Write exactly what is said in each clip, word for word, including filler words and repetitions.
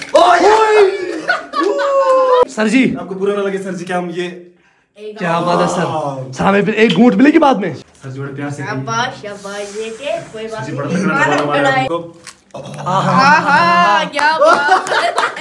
Sir जी आपको बुरा ना लगे सर जी, क्या हम ये क्या बात है सर। सर हमें फिर एक घूंट मिलेगी बाद में। सर जी बड़े प्यार से शाबाश शाबाश बेटे, कोई बात जी नहीं। बड़ा तगड़ा वाला है आपको। आहा क्या बात है।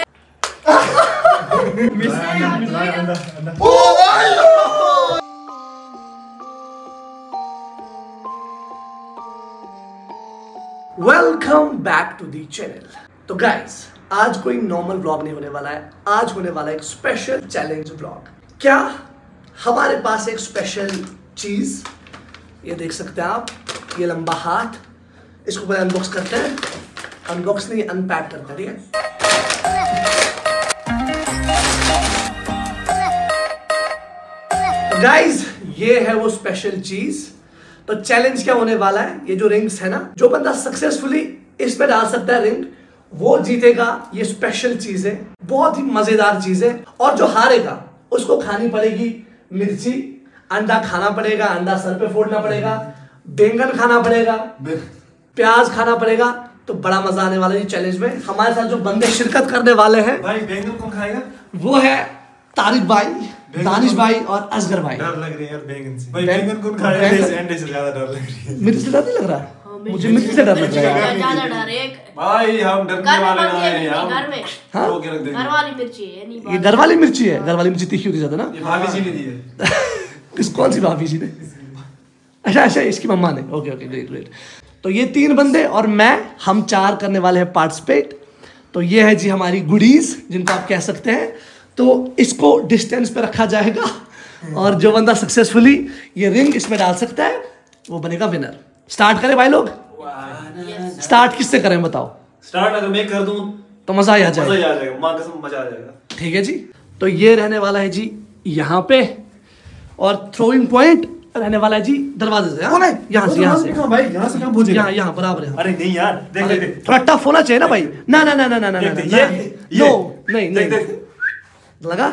Welcome back to the channel. तो गाइस आज कोई नॉर्मल व्लॉग नहीं होने वाला है, आज होने वाला है एक स्पेशल चैलेंज व्लॉग। क्या हमारे पास एक स्पेशल चीज, ये देख सकते हैं आप, ये लंबा हाथ, इसको पहले अनबॉक्स करते हैं। अनबॉक्स नहीं, अनपैक करते हैं, ठीक है। तो गाइस ये है वो स्पेशल चीज। तो चैलेंज क्या होने वाला है, ये जो रिंग्स है ना, जो बंदा सक्सेसफुली इसमें डाल सकता है रिंग, वो जीतेगा। ये स्पेशल चीज है, बहुत ही मजेदार चीज है। और जो हारेगा उसको खानी पड़ेगी मिर्ची, अंडा खाना पड़ेगा, अंडा सर पे फोड़ना पड़ेगा, बैंगन खाना पड़ेगा, प्याज खाना पड़ेगा। तो बड़ा मजा आने वाला है ये चैलेंज में। हमारे साथ जो बंदे शिरकत करने वाले हैं, भाई बैंगन कौन खाएगा? वो है तारिक भाई, दानिश भाई और असगर भाई। डर लग रही है यार बैंगन से। भाई बैंगन कौन खाएगा? अंडे से ज्यादा डर लग रही है। मिर्ची से डर नहीं लग रहा? मुझे मिर्ची से डर लग रहा है। ज्यादा डर है भाई, हम डरने वाले ना हैं यार। घर में हाँ? घर वाली मिर्ची है, नहीं ये घर वाली मिर्ची है। घर वाली मिर्ची तीखी होती ज्यादा ना। ये भाभी जी ने दी है। किस कौन सी भाभी जी ने? अच्छा अच्छा, इसकी मम्मा ने। Okay okay, great great. तो ये तीन बंदे और मैं, हम चार करने वाले हैं पार्टिसिपेट। तो ये है जी हमारी गुडीज, जिनको आप कह सकते हैं। तो इसको डिस्टेंस पे रखा जाएगा और जो बंदा सक्सेसफुली ये रिंग इसमें डाल सकता है वो बनेगा विनर। स्टार्ट करें भाई लोग? स्टार्ट किससे करें बताओ? स्टार्ट अगर मैं कर दूं तो मजा ही आ जाएगा। मजा ही आ जाएगा, मां कसम मजा आ जाएगा। ठीक है जी। तो ये रहने वाला है जी यहाँ पे, और थ्रोइंग पॉइंट रहने वाला है जी दरवाजे से। यहाँ से यहाँ से भाई, यहाँ से कहाँ पहुंचेगा? यहाँ यहाँ बराबर है। अरे नहीं यार, देख देख देख। थोड़ा टफ होना चाहिए ना भाई। ना ना ना ना ना ना ना ये नो नहीं नहीं लगा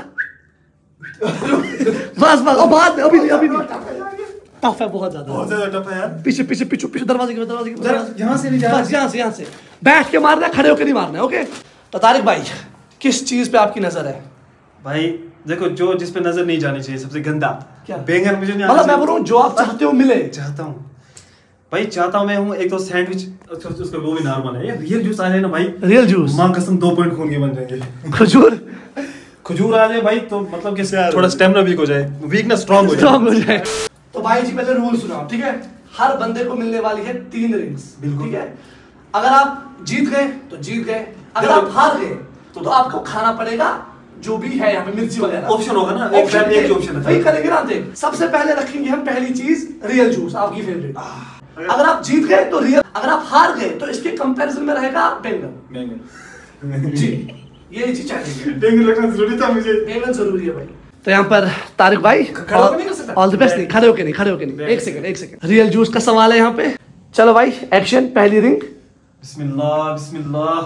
बस बस। और बाद में अभी नहीं अभी नहीं। टफ है बहुत ज्यादा, बहुत ज्यादा टफ है यार। पीछे पीछे पीछे पीछे दरवाजे के दरवाजे के यहाँ से नहीं जा, बस यहाँ से यहाँ से बैठ के मारना है, खड़े होकर नहीं मारना है। ओके। तो तारिक भाई किस चीज पे आपकी नजर है? भाई देखो, जो जिस पे नजर नहीं जानी चाहिए, सबसे गंदा क्या? बैंगन मुझे नहीं। मतलब मैं बोल रहा हूँ जो आप चाहते हो मिले। चाहता हूँ भाई, चाहता हूँ मैं हूँ एक तो सैंडविच, उसका वो भी नॉर्मल है। ये रियल जूस आ जाए ना भाई, रियल जूस, मां कसम दो पॉइंट खून के बन जाएंगे। खजूर खजूर आ जाए भाई तो मतलब कि थोड़ा स्टेमिना वीक हो जाए, वीकनेस स्ट्रांग हो जाए। स्ट्रांग हो जाए। तो भाई जी पहले रूल सुनाओ, ठीक है? हर बंदे को मिलने वाली है तीन रिंग्स, ठीक है? अगर आप जीत गए तो जीत गए, अगर आप हार गए तो आपको खाना पड़ेगा जो भी है यहाँ पे मिर्ची वगैरह। ऑप्शन होगा ना, एक ऑप्शन एक ऑप्शन है। वही करेंगे ना। देख सबसे पहले रखेंगे हम पहली चीज रियल जूस, आपकी फेवरेट। अगर आप जीत गए तो रियल, अगर आप हार गए तो इसके कंपैरिजन में रहेगा बैंगन। जी ये चीज चाहिए, बैंगन रखना जरूरी था मुझे। बैंगन जरूरी है भाई। तो यहाँ पर तारिक भाई ऑल द बेस्ट। नहीं खड़े होके नहीं, खड़े होके नहीं, एक सेकंड एक सेकंड। रियल जूस का सवाल है यहाँ पे। चलो भाई एक्शन, पहली रिंग। बिस्मिल्लाह बिस्मिल्लाह।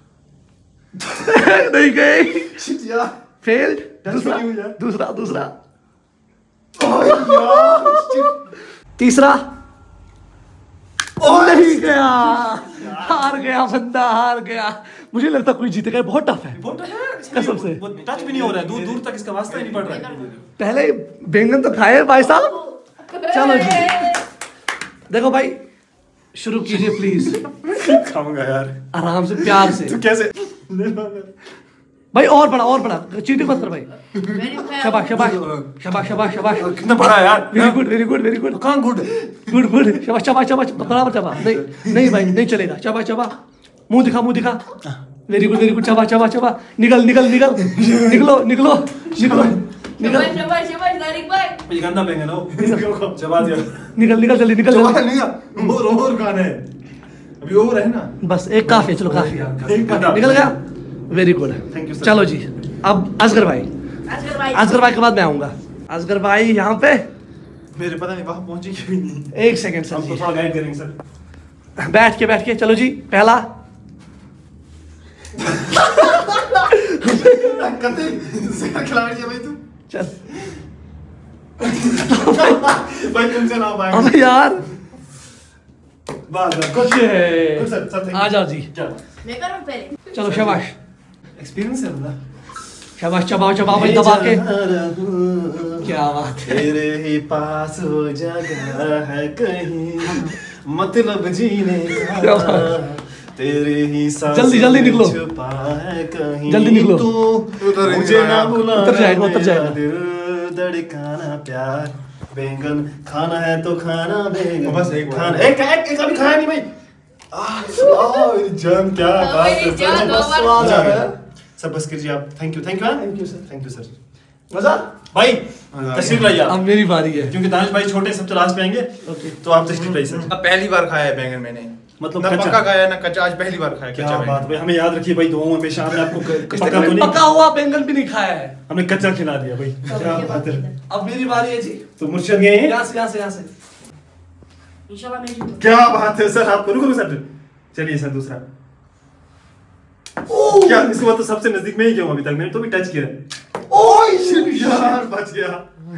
नहीं गए, शिट यार, फेल्ड। दूसरा दूसरा दूसरा तीसरा नहीं गया, हार गया बंदा, हार गया। मुझे लगता कोई जीतेगा, बहुत टफ है कसम से। टच भी नहीं हो रहा है, दूर दूर तक इसका वास्ता ही नहीं पड़ रहा है। पहले बैंगन तो खाए भाई साहब। चलो जी देखो भाई, शुरू कीजिए प्लीज। खाऊंगा यार आराम से, प्यार से। तू कैसे भाई और बड़ा और बड़ा, चीटिंग मत कर भाई। शाबाश शाबाश शाबाश शाबाश शाबाश। कितना बड़ा है यार। Very good very good very good. कहाँ गुड गुड गुड। शाबाश शाबाश शाबाश, बराबर चबा। नहीं नहीं भाई नहीं चलेगा। शाबाश शाबाश, मुंह दिखा मुंह दिखा। Very good very good. शाबाश शाबाश शाबाश। निकल निकल निकल निकलो निकलो निकलो निकल। शाबाश शाबाश तारिक भाई। ये गंदा बैंगन हो, चबा दिया। निकल निकल जल्दी निकल चबा जल्दी। नहीं है, और और खाना है अभी, और है ना। बस एक काफी है, चलो काफी है, निकल गया। Very good, thank you sir. चलो जी अब असगर भाई। असगर भाई असगर भाई के बाद मैं आऊंगा। असगर भाई यहाँ पे मेरे पता नहीं वहां पहुंचेंगे भी नहीं। एक सेकंड सर, हमको थोड़ा गाइड करेंगे सर। बैठ के बैठ के चलो जी। पहला कते खिलाड़ी है भाई तू। चल भाई तुमसे ना पाएंगे। अबे यार बात कुछ सर सर आ जाओ जी। चल मैं करूं पहले। चलो शाबाश। एक्सपीरियंस है ना। शाबाश, चबाओ चबाओ भाई दबा के। क्या बात है। तेरे ही पास हो जगह है कहीं, मतलब जीने का तेरे ही सांस जल्दी जल्दी निकलो, छुपा है कहीं, जल्दी निकलो। तू मुझे ना भुला, उतर जाएगा उतर जाएगा। दिल धड़काना प्यार बैंगन खाना है तो खाना बैंगन, बस एक बार। खाना एक एक एक अभी खाया नहीं भाई। आह मेरी जान क्या बात मेरी है जान, सर, दो बार स्वाद आ खाया। गया। सर बस कीजिए आप। Thank you thank you thank you sir. Thank you sir. मजा। भाई तशरीफ लाइए अब आप, मेरी बारी है। क्योंकि दानिश भाई छोटे सबसे लास्ट पे आएंगे, ओके। तो आप तशरीफ लाइए सर। अब पहली बार खाया है बैंगन मैंने, मतलब ना कच्चा? पक्का खाया ना कच्चा, आज पहली बार खाया क्या कच्चा बात बैंगन। भाई, हमें याद रखिए भाई, दुआओं में हमेशा हमने आपको क- इसने पक्का तो कभी नहीं, पका हुआ बैंगन भी नहीं खाया है। हमने कच्चा खिला दिया भाई। क्या बात है। अब मेरी बारी है जी। तो मुर्शिद गए हैं। यहाँ से यहाँ से यहाँ से। इंशाल्लाह मैं जीतूंगा। क्या बात है सर, आप रुको रुको सर। चलिए सर दूसरा। क्या इसके बाद तो सबसे नजदीक में ही क्यों अभी तक, मैंने तो भी टच किया। ओए यार बच गया।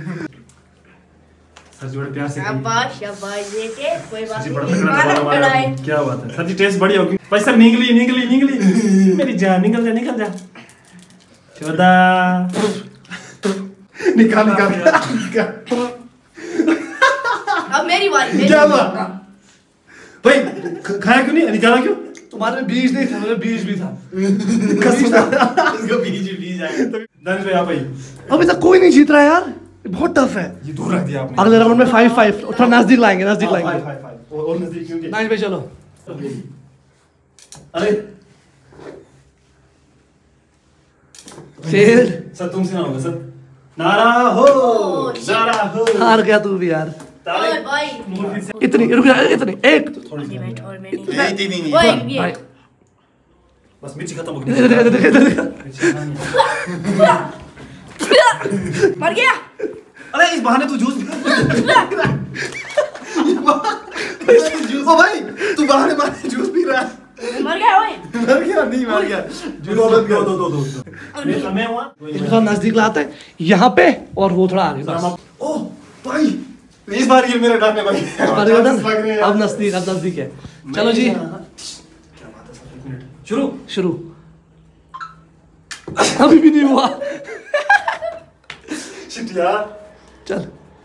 सर जी बड़े प्यार से खाइए। शाबाश शाबाश बेटे, कोई बात जी नहीं। बड़ा तगड़ा खाना सवाल हमारा। बनाए। क्या बात है सर जी, टेस्ट बढ़िया होगी भाई। सर निकली निकली निकली मेरी जान, निकल जा निकल जा। चौदह निकाल निकाल निकाल। अब मेरी बारी। मेरी क्या बारी। हुआ भाई, ख- खाया क्यों नहीं, निकाला क्यों? तुम्हारे में बीज नहीं था, मेरे बीज भी था। इसको बीज बीज आया। दानिश भाई आप आइए। अभी तक कोई नहीं जीत रहा है यार, ये बहुत टफ है। ये दूर रख दिया आपने। अगले राउंड में फाइव फाइव थोड़ा नजदीक लाएंगे, नजदीक हाँ, लाएंगे। Five, five, five. और और नजदीक क्योंकि नाइस भाई चलो। अरे शेर सर तुमसे ना होगा सर। नारा हो ओ, नारा हो। हार गया तू भी यार। ताली। ओए भाई। नूर फिर से इतनी रुक जा, इतनी एक। थोड़ी सी। मिनट और मैं नहीं, नहीं। तीन ही नहीं। ओए भाई ये। बस मिर्ची खत्म हो इधर इधर इधर इधर इधर। मर गया। अरे इस बहाने तू जूस ओ भाई तू बाहर मारे जूस पी रहा है। मर गया ओए। मर गया नहीं मर गया। दो दो दो दो दो दो। मैं हमें हुआ इसको थोड़ा नजदीक लाते हैं यहाँ पे, और वो थोड़ा आगे बस। ओ भाई इस बार ये मेरे डरने भाई। पर ये लग रहे हैं। अब नजदीक अब नजदीक है। चलो जी क्या बात है सर, एक मिनट। शुरू। शुरू। अभी भी नहीं हुआ। शिट यार। चल।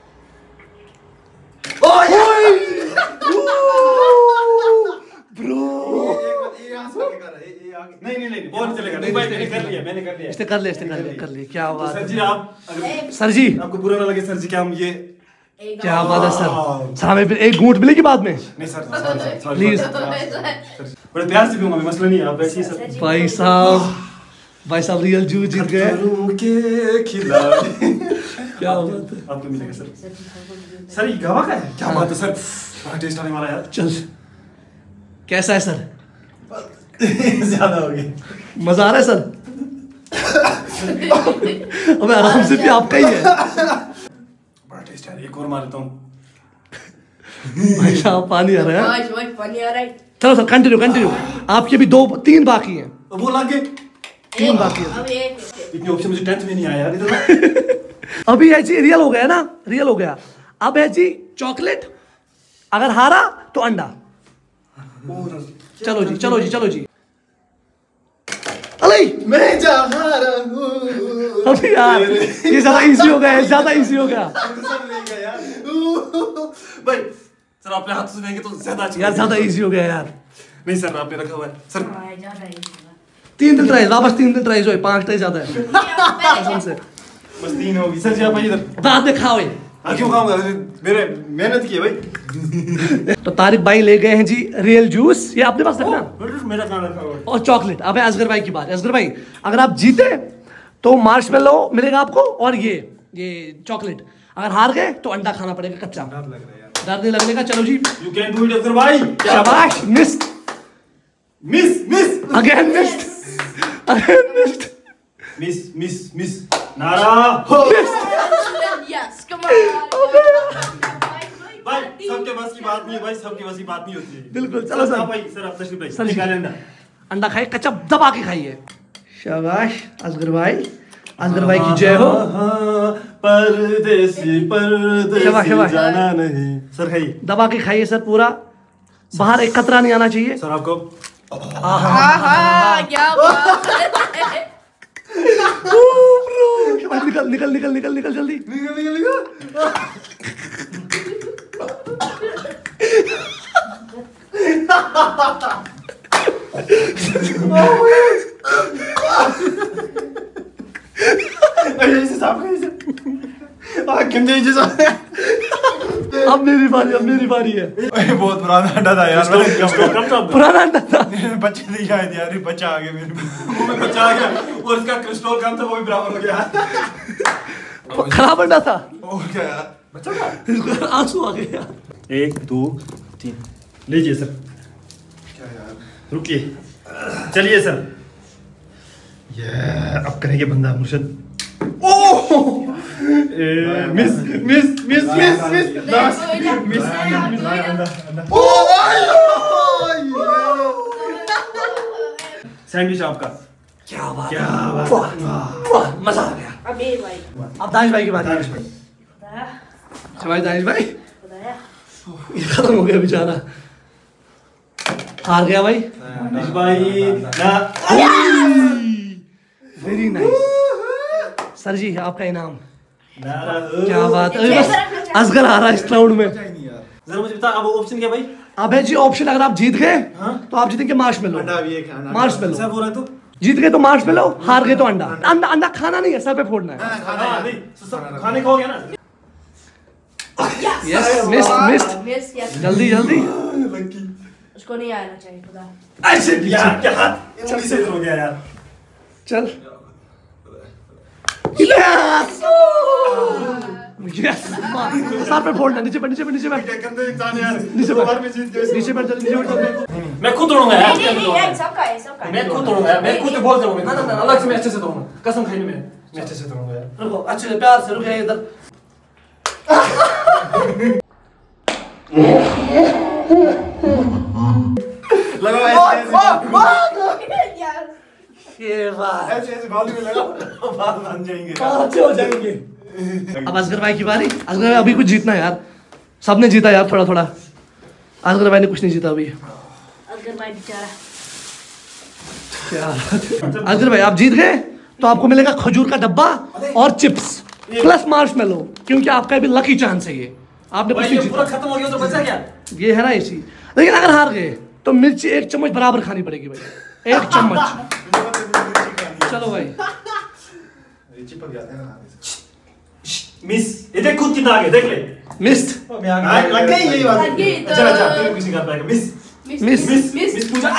ब्रो नहीं नहीं नहीं बहुत चलेगा। नहीं भाई मैंने कर लिया, मैंने कर लिया। इसने कर लिया, इसने कर लिया, कर लिया। क्या तो बात सर है जी आप अगर ए, सर जी, आपको बुरा ना लगे सर जी, क्या हम ये एक क्या और। बात है सर। सर हमें फिर एक घूंट मिलेगी बाद में। नहीं sir sorry sir sorry Please. Sir बड़े प्यार से पीऊंगा मैं, मसला नहीं है, आप वैसे ही सर। भाई साहब, भाई साहब रियल जूस जीत गए। करूं के खिलाड़ी। क्या बात है। आपको मिलेगा सर। सर ये गवा का है, क्या बात है सर, बड़ा टेस्ट आने वाला है यार। चल, कैसा है सर? ज्यादा हो गया। मजा आ रहा है सर? अबे आराम से भी आपका ही है। बड़ा टेस्ट है, एक और मार लेता हूँ। भाई साहब पानी आ रहा है। आज आज पानी आ रहा है। चलो सर कंटिन्यू कंटिन्यू। आपके भी दो तीन बाकी हैं। अब वो लागे तीन एक, बाकी है। अब एक। इतने ऑप्शन मुझे टेंथ में नहीं आया यार इधर। अभी है जी रियल हो गया ना, रियल हो गया। अब है जी चॉकलेट, अगर हारा तो अंडा। चलो जी चलो जी चलो जी। अले मैं जा रहा हूँ। अभी यार ये ज्यादा इजी हो गया, ज्यादा इजी हो गया सब ले गया यार। भाई सर अपने हाथ से देंगे तो ज्यादा अच्छा यार, ज्यादा इजी हो गया यार। नहीं सर आपने रखा हुआ है सर। हाँ, ज्यादा ही। तीन दिन ट्राई, वापस तीन दिन ट्राई हो, पांच ट्राई ज्यादा है कसम से। बस तीन होगी सर जी, आप आइए इधर। बाद में खाओ। हाँ क्यों खाऊंगा, मेरे मेहनत की है भाई। तो तारिक भाई ले गए हैं जी रियल जूस, ये आपके पास रखना, मेरा कहाँ रखा हुआ है? और चॉकलेट। अब है असगर भाई की बात। असगर भाई अगर आप जीते तो मार्शमेलो मिलेगा आपको, और ये ये चॉकलेट। अगर हार गए तो अंडा खाना पड़ेगा कच्चा। डर लग रहा है यार। डर नहीं लगने का। चलो जी, You can do it Asgar भाई। शाबाश। Miss miss miss again, missed again, missed miss miss miss नारा हो। Yes, come on. भाई सबके बस की बात नहीं है भाई, सबके बस की बात नहीं होती है। बिल्कुल। चलो सर, आप आइए सर, आप तशरीफ सर, लाइए। निकालें अंडा। अंडा खाइए, कच्चा दबा के खाइए। शाबाश असगर भाई, असगर भाई की जय हो। परदेसी परदेसी शाबाश, शाबाश। जाना नहीं। सर खाइए दबा के खाइए सर, पूरा बाहर एक कतरा नहीं आना चाहिए। सर आपको। हाँ हाँ, क्या बात है। निकल निकल निकल निकल निकल जल्दी निकल निकल निकल ऐसे साफ कैसे आ किम जे जैसा अब मेरी बारी अब मेरी बारी है बहुत पुराना अंडा था यार पुराना अंडा था बच्चे नहीं शायद यार बच्चा आ गया मेरे मुंह में बच्चा आ गया और उसका क्रिस्टल कम था वो भी बराबर हो गया खराब अंडा था और क्या यार बच्चा था इसको आंसू आ गए यार। एक दो तीन लीजिए सर। क्या यार रुकिए चलिए सर। ये अब करेंगे बंदा मुर्शद। Oh miss miss miss miss miss miss sandwich आपका। क्या बात क्या बात वाह वाह मजा आ गया। अब ये भाई अब दानिश भाई की बारी है। बताया अच्छा भाई दानिश भाई बताया ये खत्म हो गया बेचारा हार गया भाई। दानिश भाई ना वेरी नाइस सर जी आपका इनाम। नारा क्या बात है बस असगर आ रहा है इस राउंड में। जरा मुझे बता अब ऑप्शन क्या भाई। अबे जी ऑप्शन अगर आप जीत गए तो आप जीतेंगे मार्शमेलो। अंडा भी एक है मार्शमेलो ऐसा बोल रहा तो जीत गए तो मार्शमेलो हार गए तो अंडा अंडा अंडा खाना नहीं है सर पे फोड़ना है। हाँ नहीं तो सब खाने का हो गया ना। Yes miss miss miss yes जल्दी जल्दी उसको नहीं आना चाहिए खुदा। ऐसे यार क्या हाथ जल्दी से हो गया यार। चल यस यस सर पे फोड़ना नीचे बैठ नीचे बैठ नीचे बैठ गंदे इंसान यार नीचे बार बैठ में जीत गए नीचे बैठ जल्दी नीचे बैठ। मैं खुद तोड़ूंगा यार। नहीं नहीं नहीं सबका है सबका है। मैं खुद तोड़ूंगा यार। मैं खुद बोल दूंगा। ना ना ना अलग से मैं अच्छे से तोड़ूंगा कसम खाई मैं मैं अच्छे से तोड़ूंगा यार। रुको अच्छे से प्यार से रुक जाइए इधर। लगाओ ऐसे यार ये बात ऐसे ऐसे बाल में लगाओ बाल बन जाएंगे बहुत अच्छे हो जाएंगे। अब असगर भाई की बारी। असगर भाई अभी कुछ जीतना है यार सबने जीता यार थोड़ा थोड़ा। असगर भाई ने कुछ नहीं जीता अभी। अगर भाई बेचारा क्या बात है। असगर भाई आप जीत गए तो आपको मिलेगा खजूर का डब्बा और चिप्स प्लस मार्शमेलो क्योंकि आपका भी लकी चांस है ये। आपने कुछ भाई नहीं ये पूरा जीता खत्म हो गया तो बचा क्या। ये है ना इसी। लेकिन अगर हार गए तो मिर्ची एक चम्मच बराबर खानी पड़ेगी भाई एक चम्मच। चलो भाई चिपक जाते हैं मिस ये देख खुद कितना आगे देख ले। मिस्ट मैं आ गया लग गई यही बात लग गई तो- अच्छा अच्छा फिर किसी कर पाएगा miss miss miss miss miss miss Pooja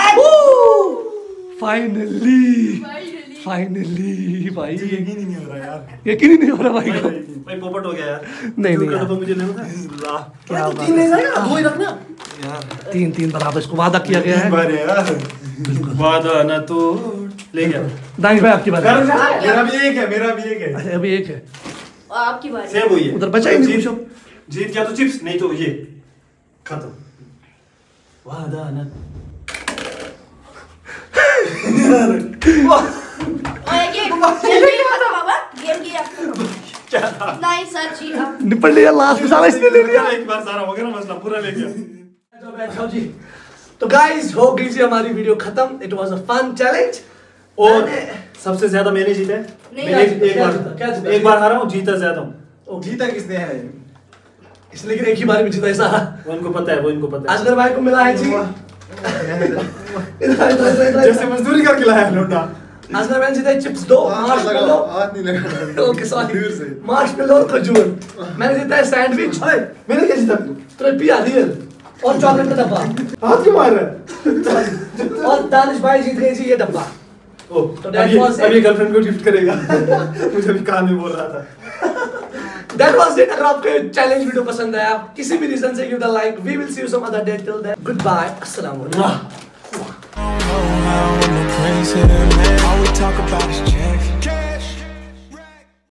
finally finally finally भाई यकीन ही नहीं हो रहा यार यकीन ही नहीं हो रहा भाई को। भाई पोपट हो गया यार। नहीं नहीं यार, मुझे नहीं पता। क्या बात तीन है। ले जाएगा दो ही रखना तीन तीन बराबर इसको वादा किया गया है। बार यार वादा ना तो ले गया। दानिश भाई आपकी बारी। मेरा भी एक है मेरा भी एक है अच्छा, अभी एक है आपकी बारी सेम हुई है उधर बचा ही नहीं जीत कुछ। जीत गया तो चिप्स नहीं तो ये खत्म। वादा ना और ये गेम की था बाबा गेम की क्या था। नहीं सर जी आप निपट लिया लास्ट में साला इसने ले लिया। एक बार सारा हो गया ना मसला पूरा ले गया। जाओ बैठ जाओ जी। तो गाइस हो गई जी हमारी वीडियो खत्म। It was a fun challenge और सबसे ज्यादा मैंने जीता है। नहीं, मैं एक, एक क्या बार जीता? क्या जीता? एक बार हारा हूँ जीता ज्यादा हूँ। जीता किसने है इसलिए लेकिन एक ही बार में जीता है सारा। वो इनको पता है वो इनको पता है। असगर भाई को मिला है जी इधर इधर इधर इधर जैसे मजदूरी करके लाया लौटा असगर भाई ने जीता है चिप्स दो मार्शमेलो हाथ नहीं लगा ओके सॉरी मार्शमेलो और खजूर। मैंने जीता है सैंडविच। मैंने क्या जीता तो पिया रियल और चॉकलेट का डब्बा। हाथ क्यों मार रहा है और दानिश भाई जीत गए जी ये डब्बा। ओ तो तो that अभी was it. अभी गर्लफ्रेंड को गिफ्ट करेगा। मुझे अभी कान में बोल रहा था। That was it. अगर आपको ये चैलेंज वीडियो पसंद आया किसी भी रीजन से give the like. We will see you some other day till then good bye अस्सलाम वालेकुम। Crazy man, all we talk about is checks.